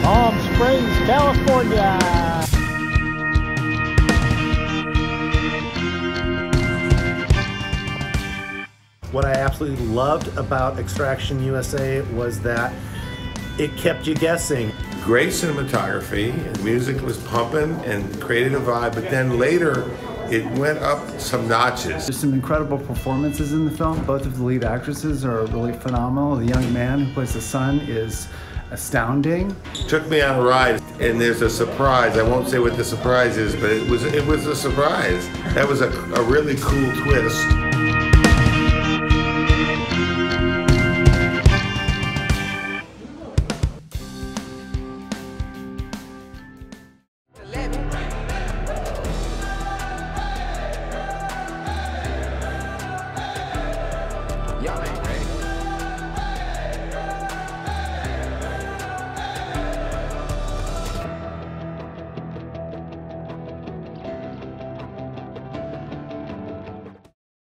Palm Springs, California. What I absolutely loved about Extraction USA was that it kept you guessing. Great cinematography, and music was pumping and created a vibe, but then later it went up some notches. There's some incredible performances in the film. Both of the lead actresses are really phenomenal. The young man who plays the son is astounding. Took me on a ride, and there's a surprise. I won't say what the surprise is, but it was a surprise. That was a really cool twist.